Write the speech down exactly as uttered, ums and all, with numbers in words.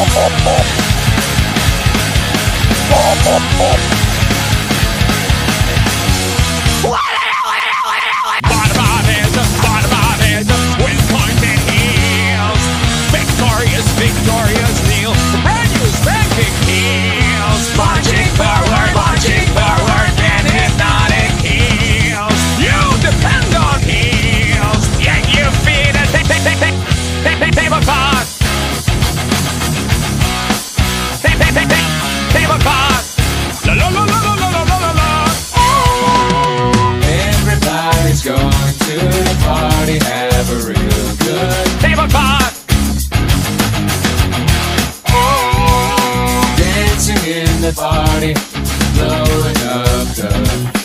Victorious Neil, brand new spanking heels, launching forward, launching forward, and hypnotic heels. You depend on heels, yet you feed a tablecloth. Tablecloth. La la la la la la la la la. Everybody's going to the party, have a real good tablecloth. In the party, blowing up the